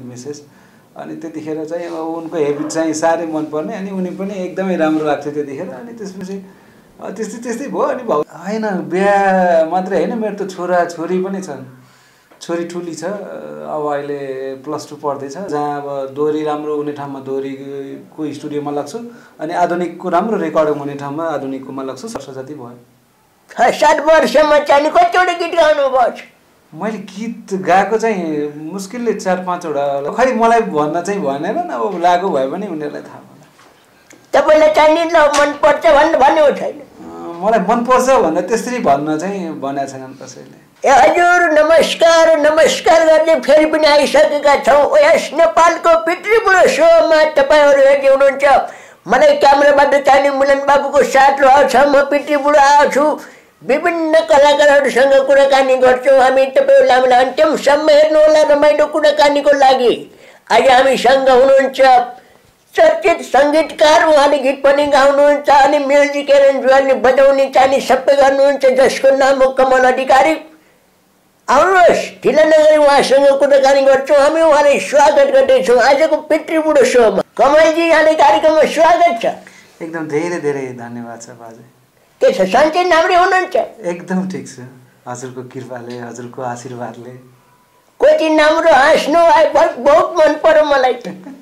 Mrs अनि त्यतिखेर चाहिँ उनको हेबिट चाहिँ साह्रै मनपर्ने अनि उनी पनि एकदमै राम्रो लाग्थ्यो त्यतिखेर अनि त्यसपछि त्यस्तै भयो अनि होइन बिहा मात्रै होइन मेरो त छोरा छोरी पनि छन् छोरी ठुली छ अब अहिले +2 पढ्दैछ जहाँ अब दोहोरी राम्रो हुने ठाउँमा दोहोरीको स्टुडियोमा लाग्छु अनि आधुनिकको राम्रो रेकर्डिङ हुने ठाउँमा आधुनिककोमा लाग्छु 7 वर्ष जति भयो 7 वर्षमा चाहिँ कतिवटा गीत गाउनु भयो मैले गीत गाएको चाहिँ मुस्किलले 4-5 वटा खै मलाई भन्न चाहिँ भनेन अब लागु भए पनि उनीहरूलाई थाहा होला तपाईँलाई चाहिँ मन पर्छ भन्नु छैन मलाई मन पर्छ भनेर त्यसरी भन्न चाहिँ भनेको छैनन् कसैले ए हजुर नमस्कार गर्ने फेरि पनि आइसकेका छौँ यस नेपालको पितृपुरुष सोमा तपाईँहरू हेर्दै हुनुहुन्छ मलाई क्यामेराबाट चाहिने मिलन बाबुको साथ रहेको छ म पितृपुरुष आउँछु विभिन्न कलाकारहरूसँग कुराकानी गर्छौँ हामी तपाईँहरूलाई अन्त्यमसम्म हेर्नुहोला रमाइलो कुराकानीको लागि आज हामीसँग हुनुहुन्छ चर्चित सङ्गीतकार उहाँले गीत पनि गाउनुहुन्छ अनि म्युजिक एरेन्ज गर्ने बजाउने चाहिँ सबै गर्नुहुन्छ जसको नाम हो कमल अधिकारी आउनुहोस् ढिला नगरी उहाँसँग कुराकानी गर्छौँ हामी उहाँलाई स्वागत गर्दैछौँ आजको पितृपुरुष सोमा कमलजी यहाँले कार्यक्रममा स्वागत छ एकदम धेरै धेरै धन्यवाद छ बाजे के छ सन्चै राम्रै हुनुहुन्छ एकदम ठिक छ हजुरको कृपाले हजुरको आशीर्वादले कति राम्रो हाँस्नु बहुत मन पर्यो मलाई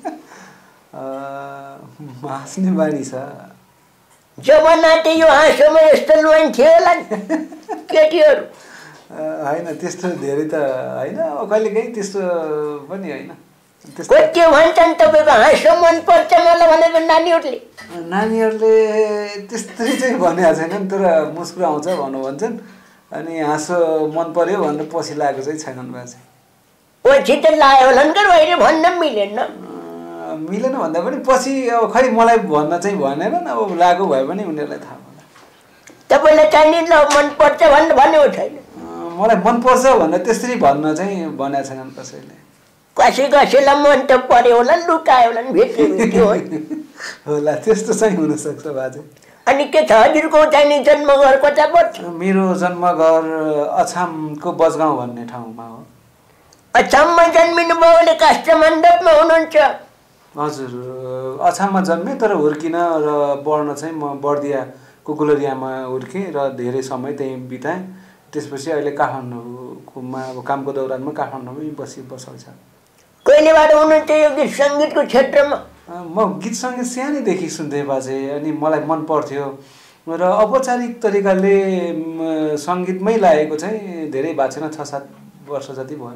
हाँस्ने बानी छ जमाना त यो हाँसोमा यस्तो लोन थियो होला केटीहरू होइन त्यस्तो धेरै त होइन अब कहिलेकाहीँ त्यस्तो पनि होइन के भन्छन् तपाईँको हाँसो मन पर्छ मलाई भनेर नानीहरूले त्यस्तै चाहिँ भनेको छैनन् तर मुस्कुराउँछ भन्छन् अनि हाँसो मन पर्यो भनेर पछि लागेको चाहिँ छैनन् बाजे पछि त लाग्यो होला नि अहिले भन्न मिलेन भन्दा पनि पछि अब खै मलाई भन्न चाहिँ भनेनन् अब लागु भए पनि उनीहरूलाई थाहा होला तपाईँलाई चाहिने मन पर्छ भन्नु छैन मलाई मन पर्छ भनेर त्यसरी भन्न चाहिँ भनेको छैनन् कसैले कसैलाई मन त पर्यो होला लुकायो होला नि भेट्यो होला त्यस्तो चाहिँ हुनसक्छ बाजे अनि के छ हजुरको चाहिने जन्मघर कता पर्छ मेरो जन्मघर अछामको बजगाउँ भन्ने ठाउँमा हो अछाममा जन्मिनु भयो भने काष्ठमण्डपमा हुनुहुन्छ हजुर अछाममा जन्मेँ तर हुर्किन र बढ्न चाहिँ म बर्दियाको गुलरियामा हुर्केँ र धेरै समय त्यहीँ बिताएँ त्यसपछि अहिले काठमाडौँमा अब कामको दौरानमा काठमाडौँमै बसल छ कहिलेबाट हुनुहुन्छ यो गीत सङ्गीतको क्षेत्रमा म गीत सङ्गीत सानैदेखि सुन्थेँ बाजे अनि मलाई मन पर्थ्यो र औपचारिक तरिकाले सङ्गीतमै लागेको चाहिँ धेरै भएको छैन 6-7 वर्ष जति भयो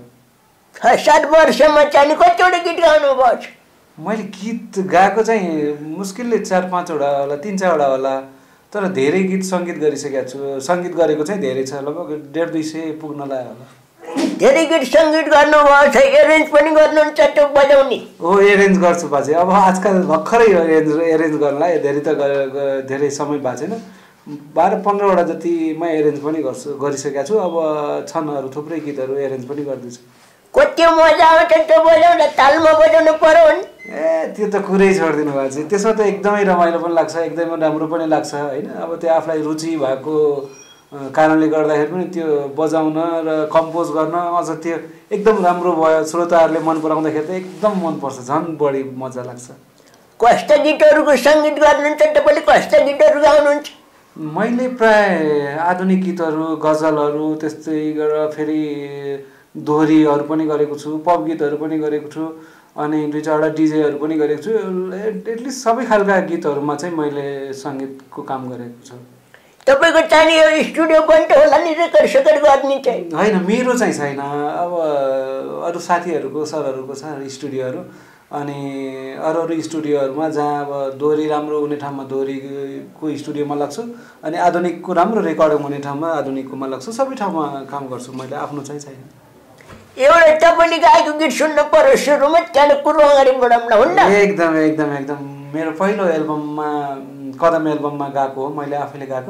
7 वर्षमा चाहिँ कतिवटा गीत गाउनु भयो मैले गीत गाएको चाहिँ मुस्किलले 4-5 वटा होला 3-4 वटा होला तर धेरै गीत सङ्गीत गरिसकेको छु सङ्गीत गरेको चाहिँ धेरै छ लगभग 150-200 पुग्न लाग्यो होला धेरै गीत सङ्गीत गर्नुभएको छ एरेन्ज पनि गर्नुहुन्छ त्यो बजाउने हो एरेन्ज गर्छु बाजे अब आजकल भर्खरै एरेन्ज गर्नलाई धेरै समय भएको छैन 12-15 वटा जति म एरेन्ज पनि गरिसकेको छु अब छन् अरू थुप्रै गीतहरू एरेन्ज पनि गर्दैछु कति मजा आउँछ त्यो बजाउँदा तालमा बजाउनु पर्यो नि त्यो त कुरै छोडिदिनु भएको छ त्यसमा त एकदमै रमाइलो पनि लाग्छ एकदमै राम्रो पनि लाग्छ होइन अब त्यो आफूलाई रुचि भएको कारणले गर्दाखेरि पनि त्यो बजाउन र कम्पोज गर्न अझ त्यो एकदम राम्रो भयो श्रोताहरूले मन पराउँदाखेरि त एकदम मनपर्छ झन् बढी मजा लाग्छ कस्ता गीतहरूको सङ्गीत गर्नुहुन्छ तपाईँले कस्ता गीतहरू गाउनुहुन्छ मैले प्राय आधुनिक गीतहरू गजलहरू त्यस्तै गरेर फेरि दोहोरीहरू पनि गरेको छु पप गीतहरू पनि गरेको छु अनि 2-4 डिजेहरू पनि गरेको छु एटलिस्ट सबै खालका गीतहरूमा चाहिँ मैले सङ्गीतको काम गरेको छु तपाईँको चाहिने यो स्टुडियो पनि त होला नि रेकर्ड गर्ने चाहिँ होइन मेरो चाहिँ छैन अब अरू साथीहरूको सरहरूको छ स्टुडियोहरू अनि अरू स्टुडियोहरूमा जहाँ अब दोहोरी राम्रो हुने ठाउँमा दोहोरीको स्टुडियोमा लाग्छु अनि आधुनिकको राम्रो रेकर्डिङ हुने ठाउँमा आधुनिककोमा लाग्छु सबै ठाउँमा काम गर्छु मैले आफ्नो चाहिँ छैन एउटा तपाईँले गाएको गीत सुन्न पर्यो सुरुमा त्यहाँदेखि कुरो अगाडि बढाउन हुन्न एकदम मेरो पहिलो एल्बममा कदम एल्बममा गाएको हो मैले आफैले गाएको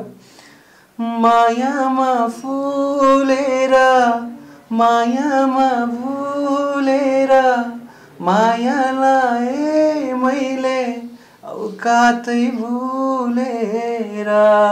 मायामा फुलेर मायामा भुलेर मायालाई मैले औकातै भुलेर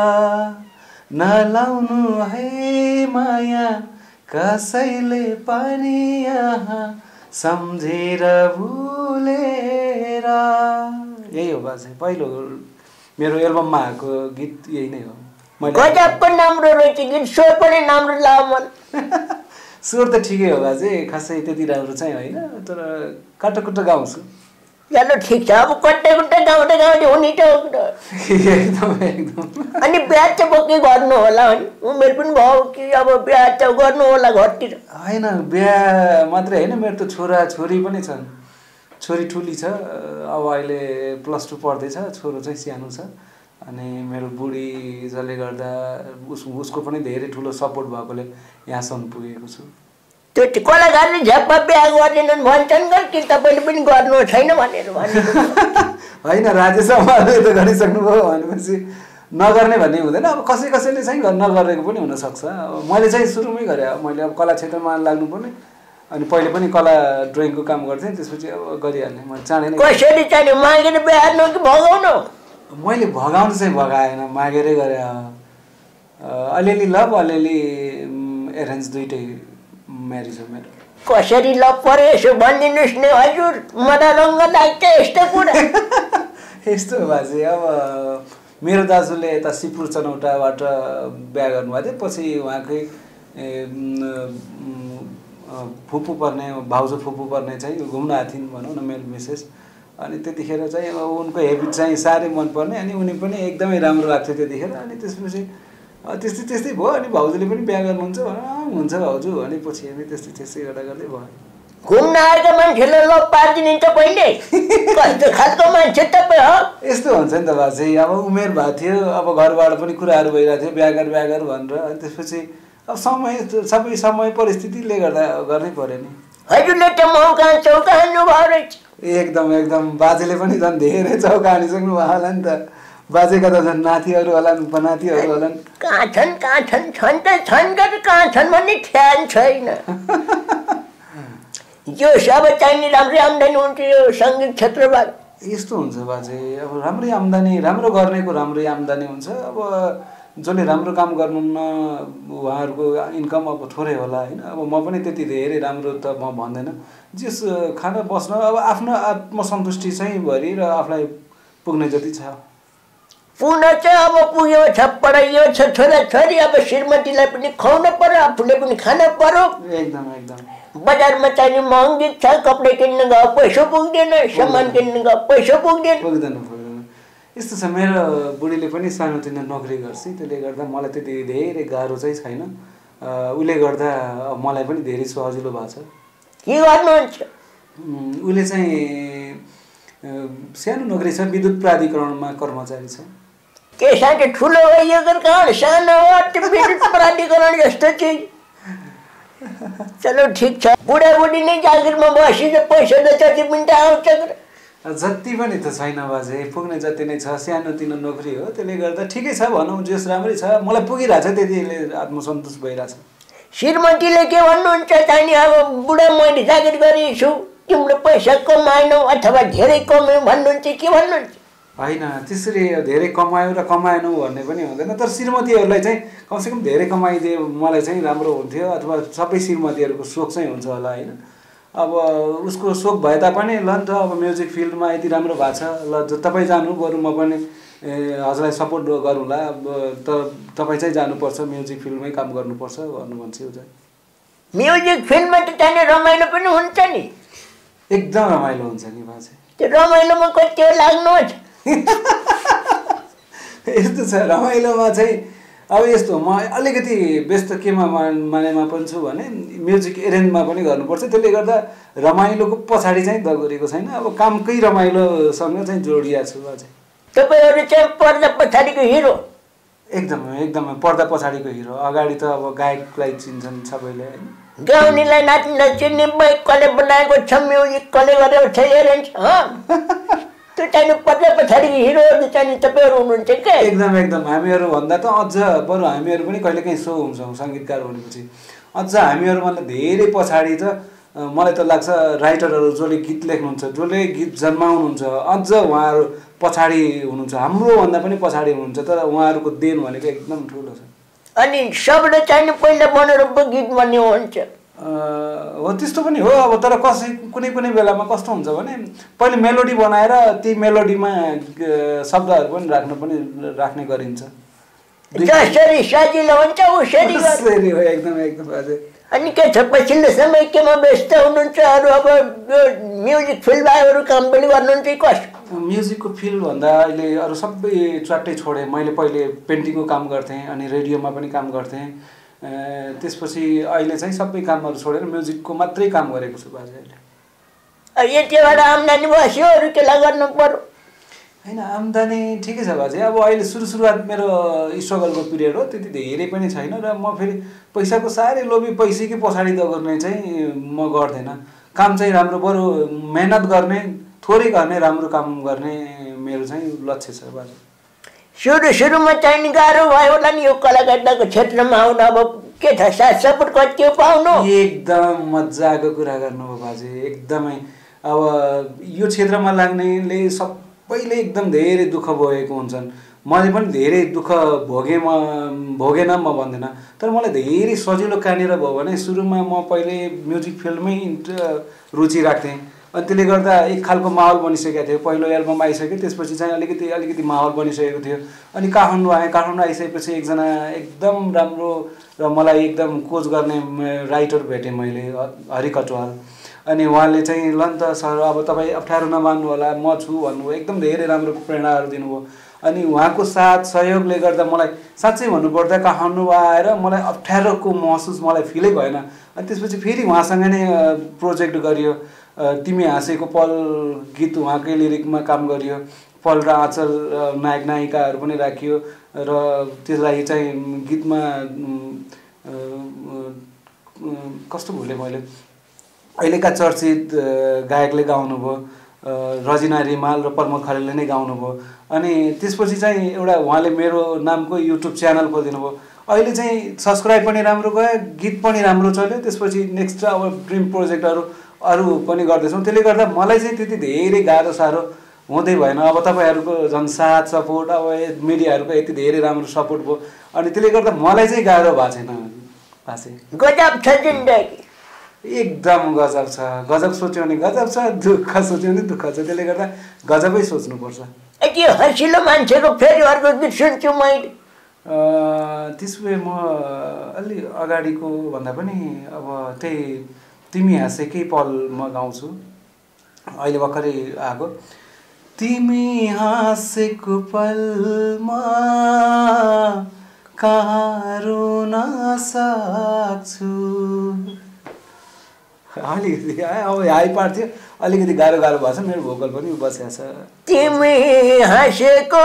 नलाउनु है माया कसैले पनि यहाँ सम्झेर भुलेर यही हो बाजे पहिलो मेरो एल्बममा आएको गीत यही नै हो गजबको राम्रो रहेछ गीत स्वर पनि राम्रो लाग्यो मलाई स्वर त ठिकै हो बाजे खासै त्यति राम्रो चाहिँ होइन तर काटोकुटो गाउँछु चलो ठिक छ अब कट्टे कुट्टे गाउँदै गाउँदै हुने त एकदम एकदम अनि बिहा चाहिँ के गर्नु होला अनि उमेर पनि भयो कि अब बिहा त गर्नु होला घरतिर होइन बिहा मात्रै होइन मेरो त छोरा छोरी पनि छन् छोरी ठुली छ अब अहिले +2 पढ्दैछ छोरो चाहिँ सानो छ अनि मेरो बुढी जसले गर्दा उसको पनि धेरै ठुलो सपोर्ट भएकोले यहाँसम्म पुगेको छु त्यो कलाकारले झ्याप्प बिहा गर्दैनन् भन्छन् कि तपाईँले पनि गर्नु छैन भनेर होइन राजेश आमाले त गरिसक्नुभयो भनेपछि नगर्ने भन्ने हुँदैन अब कसैले चाहिँ नगरेको पनि हुनसक्छ मैले चाहिँ सुरुमै गरेँ मैले अब कला क्षेत्रमा लाग्नुपर्ने अनि पहिले पनि कला ड्रइङको काम गर्थेँ त्यसपछि अब गरिहाल्ने मैले चाँडै नै कसरी चाहिँ मागेर बिहार्नु कि भगाउनु मैले भगाउनु चाहिँ भगाएन मागेरै गरेँ अलिअलि लभ अलिअलि एरेन्ज दुइटै म्यारिज हो मेरो कसरी लभ पऱ्यो यसो भनिदिनुहोस् न हजुर मलाई रङ्ग लाग्छ यस्तो कुरा यस्तो बाजे अब मेरो दाजुले यता सिपुर चनौटाबाट बिहा गर्नुभएको थियो पछि उहाँकै फुपू पर्ने भाउजू फुपू पर्ने चाहिँ घुम्न आएको थिइन् भनौँ न मेरो मिसेस अनि त्यतिखेर चाहिँ अब उनको हेबिट चाहिँ साह्रै मनपर्ने अनि उनी पनि एकदमै राम्रो लाग्थ्यो त्यतिखेर अनि त्यसपछि त्यस्तै भयो अनि भाउजूले पनि बिहा गर्नुहुन्छ हुन्छ भाउजू अनि पछि हामी त्यस्तै गर्दै भयो घुम्न आएको मान्छेले लभ पारिदिने तपाईँले कस्तो खालको मान्छे तपाईँ हो यस्तो हुन्छ नि त बाजे अब उमेर भएको थियो अब घरबाट पनि कुराहरू भइरहेको थियो बिहा गर भनेर अनि त्यसपछि अब सबै समय परिस्थितिले गर्दा गर्नै पर्यो नि हजुरले त मौका चौका हान्नु भयो रहेछ एकदम बाजेले पनि झन् धेरै चौका हानिसक्नु भयो होला नि त बाजेका त झन् नातिहरू होलान् पनातिहरू होलान् कहाँ छन् छन् त छन् कहाँ छन् भन्ने ख्याल छैन यो सब चाहिने राम्रै आम्दानी हुन्छ यो सङ्गीत क्षेत्रबाट यस्तो हुन्छ बाजे अब राम्रै आम्दानी राम्रो गर्नेको राम्रै आम्दानी हुन्छ अब जसले राम्रो काम गर्नुहुन्न उहाँहरूको इन्कम अब थोरै होला होइन अब म पनि त्यति धेरै राम्रो त म भन्दैन जस खाना बस्न अब आफ्नो आत्मसन्तुष्टि चाहिँ भरि र आफूलाई पुग्ने जति छ पुग्न चाहिँ अब पुग्यो छ पढाइयो छ छोरा छोरी अब श्रीमतीलाई पनि खुवाउनु पर्यो आफूले पनि खानु पर्यो एकदम बजारमा चाहिने महँगी छ कपडा किन्न गयो पैसा पुग्दैन सामान किन्न गयो पैसा पुग्दैन यस्तो छ मेरो बुढीले पनि सानोतिनो नोकरी गर्छ त्यसले गर्दा मलाई त्यति धेरै गाह्रो चाहिँ छैन उसले गर्दा मलाई पनि धेरै सजिलो भएको छ के गर्नुहुन्छ उसले चाहिँ सानो नोकरी छ विद्युत प्राधिकरणमा कर्मचारी छ के सानो ठुलो हो यो कहाँ सानो हो विद्युत प्राधिकरण जस्तो चाहिँ चलो ठिक छ बुढाबुढी नै जागिरमा बसी पैसा त जति पनि त आउँछ जति पनि त छैन बाजे पुग्ने जति नै छ सानोतिनो नोकरी हो त्यसले गर्दा ठिकै छ भनौँ जस राम्रै छ मलाई पुगिरहेछ त्यतिले आत्मसन्तोष भइरहेछ श्रीमतीले के भन्नुहुन्छ चाहिने अब बुढा मैले जागिर गरेको छु तिम्रो पैसा कमाएनौ अथवा धेरै कमायौ भन्नुहुन्छ के भन्नुहुन्छ होइन त्यसरी धेरै कमायो र कमाएनौ भन्ने पनि हुँदैन तर श्रीमतीहरूलाई चाहिँ कमसेकम धेरै कमाइदिए मलाई चाहिँ राम्रो हुन्थ्यो अथवा सबै श्रीमतीहरूको सोख चाहिँ हुन्छ होला होइन अब उसको सोख भए तापनि ल नि त अब म्युजिक फिल्डमा यति राम्रो भएको छ ल तपाईँ जानु बरु म पनि हजुरलाई सपोर्ट गरौँला तर तपाईँ चाहिँ जानुपर्छ म्युजिक फिल्डमै काम गर्नुपर्छ भन्नु भन्छ ऊ चाहिँ म्युजिक फिल्डमा त जाने रमाइलो पनि हुन्छ नि एकदम रमाइलो हुन्छ नि बाजे त्यो रमाइलोमा कति लाग्नुहोस् यस्तो छ रमाइलोमा चाहिँ अब यस्तो म अलिकति व्यस्त केमा मानेमा पनि छु भने म्युजिक एरेन्जमा पनि गर्नुपर्छ त्यसले गर्दा रमाइलोको पछाडि चाहिँ दगुरेको छैन अब कामकै रमाइलोसँग चाहिँ जोडिएको छु अझै तपाईँहरू चाहिँ पर्दा पछाडिको हिरो एकदमै पर्दा पछाडिको हिरो अगाडि त अब गायकलाई चिन्छन् सबैले होइन गाउनेलाई नाच्न चिन्ने बाइक कसले बनाएको छ म्युजिक कसले गरेको छ एरेन्ज त्यो चाहिँ पर्दा पछाडिको हिरोहरू चाहिँ तपाईँहरू हुनुहुन्छ क्या एकदम हामीहरू भन्दा त अझ बरु हामीहरू पनि कहिलेकाहीँ सो हुन्छौँ सङ्गीतकार भनेपछि अझ हामीहरूभन्दा धेरै पछाडि त मलाई त लाग्छ राइटरहरू जसले गीत लेख्नुहुन्छ जसले गीत जन्माउनुहुन्छ अझ उहाँहरू पछाडि हुनुहुन्छ हाम्रोभन्दा पनि पछाडि हुनुहुन्छ तर उहाँहरूको देन भनेको एकदम ठुलो छ अनि सबले चाहिँ पहिला बनाएर गीत बन्यो हुन्छ हो त्यस्तो पनि हो। अब तर कुनै कुनै बेलामा कस्तो हुन्छ भने पहिले मेलोडी बनाएर ती मेलोडीमा शब्दहरू पनि राख्ने गरिन्छ। जसरी सजिलो हुन्छ उसरी हो एकदम एकदम हजुर। अनि के छ पछिल्लो समय केमा व्यस्त हुनुहुन्छ अरू? अब म्युजिक फिल्ड अरू काम पनि गर्नुहुन्छ कसो? म्युजिकको फिल्ड भन्दा अहिले अरू सबै च्वाट्टै छोडेँ। मैले पहिले पेन्टिङको काम गर्थेँ अनि रेडियोमा पनि काम गर्थेँ। त्यसपछि अहिले चाहिँ सबै कामहरू छोडेर म्युजिकको मात्रै काम गरेको छु बाजे अहिले। यतिबाट आम्दानी बस्यो अरू केलाई गर्नु पर्यो? होइन आम्दानी ठिकै छ बाजे। अब अहिले सुरुवात मेरो स्ट्रगलको पिरियड हो, त्यति धेरै पनि छैन र म फेरि पैसाको साह्रै लोभी पैसाकै पछाडि दौड्ने चाहिँ म गर्दैन। काम चाहिँ राम्रो, बरु मेहनत गर्ने, थोरै गर्ने, राम्रो काम गर्ने मेरो चाहिँ लक्ष्य छ बाजे। सुरुमा चाहिँ गाह्रो भयो होला नि यो कलाकारिताको क्षेत्रमा आउनु? अब के छ साथ सपोर्ट कति पाउनु? एकदम मजाको कुरा गर्नुभयो बाजे, एकदमै। अब यो क्षेत्रमा लाग्नेले सबैले एकदम धेरै दुःख भोगेको हुन्छन्। मैले पनि धेरै दुःख भोगेन म भन्दैन, तर मलाई धेरै सजिलो कहाँनिर भयो भने सुरुमा म पहिले म्युजिक फिल्डमै रुचि राख्थेँ अनि त्यसले गर्दा एक खालको माहौल बनिसकेको थियो। पहिलो एल्बम आइसक्यो, त्यसपछि चाहिँ अलिकति माहौल बनिसकेको थियो। अनि काठमाडौँ आएँ। काठमाडौँ आइसकेपछि एकजना एकदम राम्रो र मलाई एकदम कोच गर्ने राइटर भेटेँ मैले, हरि कटवाल। अनि उहाँले चाहिँ ल नि त सर अब तपाईँ अप्ठ्यारो नमान्नु होला, म छु भन्नुभयो। एकदम धेरै राम्रो प्रेरणाहरू दिनुभयो। अनि उहाँको साथ सहयोगले गर्दा मलाई साँच्चै भन्नुपर्दा काठमाडौँ आएर मलाई अप्ठ्यारोको महसुस मलाई फिलै भएन। अनि त्यसपछि फेरि उहाँसँग नै प्रोजेक्ट गरियो। तिमी हाँसेको पल गीत उहाँकै लिरिकमा काम गरियो। पल र आँचल नायक नायिकाहरू पनि राखियो र त्यसलाई चाहिँ गीतमा कस्तो भुलेँ मैले, अहिलेका चर्चित गायकले गाउनुभयो, रजिना रिमाल र प्रमोद खरेलले नै गाउनुभयो। अनि त्यसपछि चाहिँ एउटा उहाँले मेरो नामको युट्युब च्यानल खोलिदिनु भयो। अहिले चाहिँ सब्सक्राइब पनि राम्रो गयो, गीत पनि राम्रो चल्यो। त्यसपछि नेक्स्ट अब ड्रिम प्रोजेक्टहरू अरू पनि गर्दैछौँ। त्यसले गर्दा मलाई चाहिँ त्यति धेरै गाह्रो साह्रो हुँदै भएन। अब तपाईँहरूको झन् साथ सपोर्ट, अब मिडियाहरूको यति धेरै राम्रो सपोर्ट भयो। अनि त्यसले गर्दा मलाई चाहिँ गाह्रो भएको छैन बाजे। गजब छ जिन्दगी, एकदम गजब छ। गजब सोच्यो भने गजब छ, दुःख सोच्यो भने दुःख छ। त्यसले गर्दा गजबै सोच्नुपर्छ। यति हँसिलो मान्छेको फेरि अर्को गीत सुन्छु मैले। त्यसो भए म अलि अगाडिको भन्दा पनि अब त्यही तिमी हाँसेकै पल म गाउँछु, अहिले भर्खरै आएको। तिमी हाँसेको पलमा कहाँ रुन सक्छु। अलिकति अब हाई पार्ट थियो, अलिकति गाह्रो भएको छ। मेरो भोकल पनि बसेको छ। तिमी हाँसेको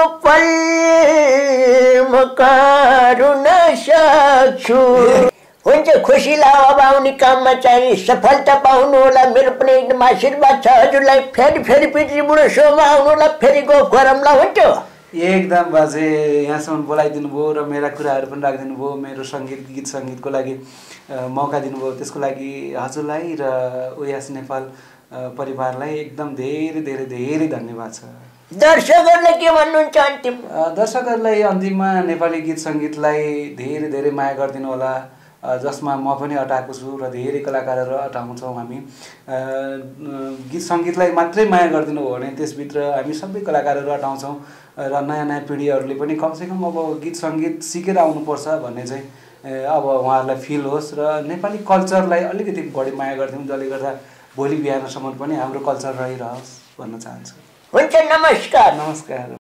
पलमा कहाँ रुन सक्छु। हुन्छ, खुसी लाग्यो। अब आउने काममा चाहिँ सफलता पाउनु होला। मेरो पनि एकदम आशीर्वाद छ हजुरलाई। फेरि पितृ बुढो सोमा आउनु होला, फेरि गफ गरौँला। हुन्छ एकदम बाजे, यहाँसम्म बोलाइदिनु भयो र मेरा कुराहरू पनि राखिदिनु भयो। मेरो गीत सङ्गीतको लागि मौका दिनुभयो, त्यसको लागि हजुरलाई र ओयास नेपाल परिवारलाई एकदम धेरै धेरै धेरै धन्यवाद छ। दर्शकहरूलाई के भन्नुहुन्छ अन्तिम? दर्शकहरूलाई अन्तिममा नेपाली गीत सङ्गीतलाई धेरै धेरै माया गरिदिनु होला, जसमा म पनि अटाएको छु र धेरै कलाकारहरू अटाउँछौँ हामी। गीत सङ्गीतलाई मात्रै माया गरिदिनु हो भने त्यसभित्र हामी सबै कलाकारहरू अटाउँछौँ र नयाँ नयाँ पिँढीहरूले पनि कमसेकम अब गीत सङ्गीत सिकेर आउनुपर्छ भन्ने चाहिँ अब उहाँहरूलाई फिल होस् र नेपाली कल्चरलाई अलिकति बढी माया गरिदिउँ, जसले गर्दा भोलि बिहानसम्म पनि हाम्रो कल्चर रहिरहोस् भन्न चाहन्छु। हुन्छ, नमस्कार। नमस्कार।